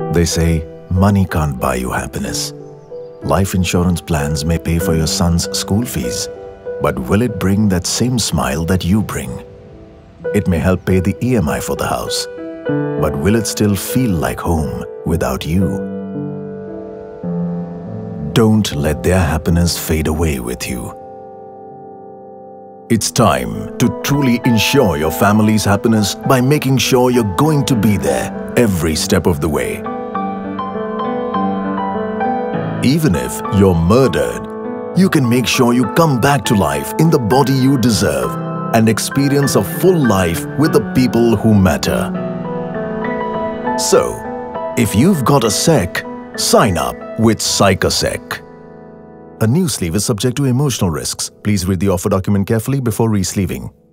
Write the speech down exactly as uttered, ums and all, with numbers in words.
They say money can't buy you happiness. Life insurance plans may pay for your son's school fees, but will it bring that same smile that you bring? It may help pay the E M I for the house, but will it still feel like home without you? Don't let their happiness fade away with you. It's time to truly ensure your family's happiness by making sure you're going to be there every step of the way. Even if you're murdered, you can make sure you come back to life in the body you deserve and experience a full life with the people who matter. So, if you've got a sec, sign up with Psychosec. A new sleeve is subject to emotional risks. Please read the offer document carefully before re-sleeving.